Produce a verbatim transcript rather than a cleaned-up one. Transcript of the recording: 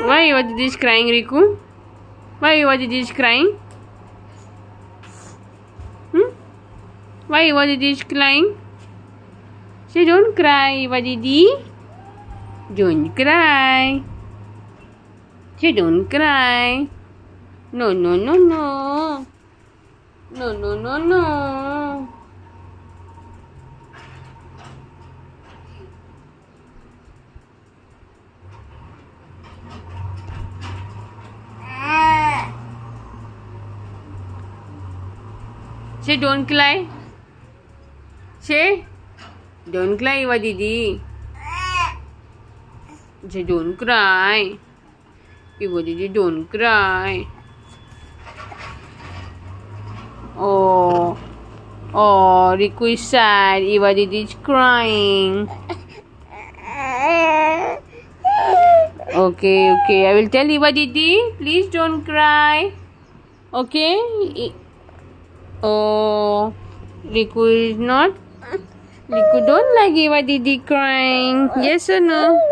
Why your Didi is crying, Riku? Why your Didi is crying? Hmm? Why your Didi is crying? Say don't cry, your Didi. Don't cry. Say don't cry. No, no, no, no. No, no, no, no. Say don't cry. Say don't cry, your Didi. Say don't cry. Your Didi don't cry. Oh, oh, Riku is sad. Your Didi is crying. Okay, okay. I will tell Iwa Didi, please don't cry. Okay? Oh, Riku is not. Riku don't like Iwa Didi crying. Yes or no?